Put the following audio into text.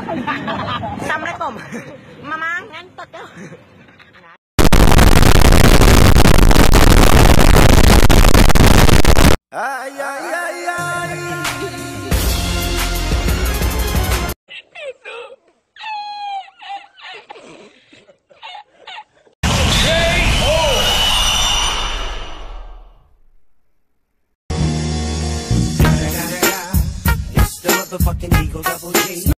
Assalamualaikum. Mama ngantuk dah. Ay, ay, ay, ay. It's the motherfucking Eagle Double G.